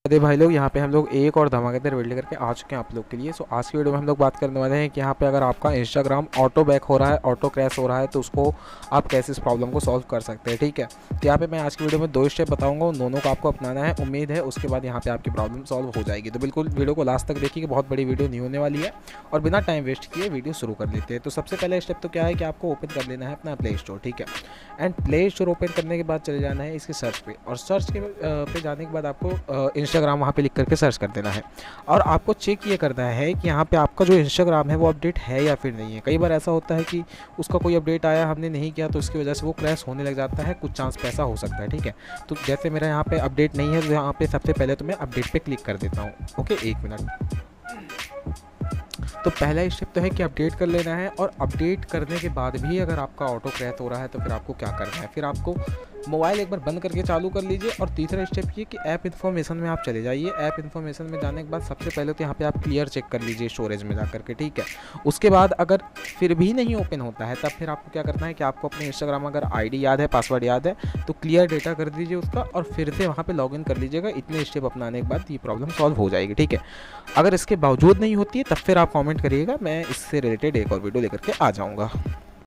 अरे भाई लोग, यहाँ पे हम लोग एक और धमाकेदार वीडियो लेकर के आ चुके हैं आप लोग के लिए। सो आज की वीडियो में हम लोग बात करने वाले हैं कि यहाँ पे अगर आपका इंस्टाग्राम ऑटो बैक हो रहा है, ऑटो क्रैश हो रहा है, तो उसको आप कैसे इस प्रॉब्लम को सॉल्व कर सकते हैं। ठीक है, तो यहाँ पे मैं आज की वीडियो में 2 स्टेप बताऊंगा, उन दोनों को आपको अपनाना है। उम्मीद है उसके बाद यहाँ पे आपकी प्रॉब्लम सॉल्व हो जाएगी। तो बिल्कुल वीडियो को लास्ट तक देखिए, बहुत बड़ी वीडियो नहीं होने वाली है। और बिना टाइम वेस्ट किए वीडियो शुरू कर लेते हैं। तो सबसे पहला स्टेप तो क्या है कि आपको ओपन कर लेना है अपना प्ले स्टोर। ठीक है, एंड प्ले स्टोर ओपन करने के बाद चले जाना है इसके सर्च पे, और सर्च के पे जाने के बाद आपको इंस्टाग्राम वहाँ पे लिख करके सर्च कर देना है। और आपको चेक ये करना है कि यहाँ पे आपका जो इंस्टाग्राम है वो अपडेट है या फिर नहीं है। कई बार ऐसा होता है कि उसका कोई अपडेट आया, हमने नहीं किया, तो इसकी वजह से वो क्रैश होने लग जाता है, कुछ चांस पैसा हो सकता है। ठीक है, तो जैसे मेरा यहाँ पे अपडेट नहीं है, तो यहाँ पे सबसे पहले तो मैं अपडेट पे क्लिक कर देता हूँ। ओके, 1 मिनट। तो पहला स्टेप तो है कि अपडेट कर लेना है। और अपडेट करने के बाद भी अगर आपका ऑटो क्रैश हो रहा है तो फिर आपको क्या करना है, फिर आपको मोबाइल एक बार बंद करके चालू कर लीजिए। और तीसरा स्टेप ये कि ऐप इन्फॉर्मेशन में आप चले जाइए। ऐप इन्फॉर्मेशन में जाने के बाद सबसे पहले तो यहाँ पे आप क्लियर चेक कर लीजिए स्टोरेज में जा करके। ठीक है, उसके बाद अगर फिर भी नहीं ओपन होता है, तब फिर आपको क्या करना है कि आपको अपने इंस्टाग्राम अगर आईडी याद है, पासवर्ड याद है, तो क्लियर डेटा कर दीजिए उसका और फिर से वहाँ पे लॉगिन कर लीजिएगा। इतने स्टेप अपनाने के बाद ये प्रॉब्लम सॉल्व हो जाएगी। ठीक है, अगर इसके बावजूद नहीं होती है तब फिर आप कमेंट करिएगा, मैं इससे रिलेटेड एक और वीडियो लेकर के आ जाऊँगा।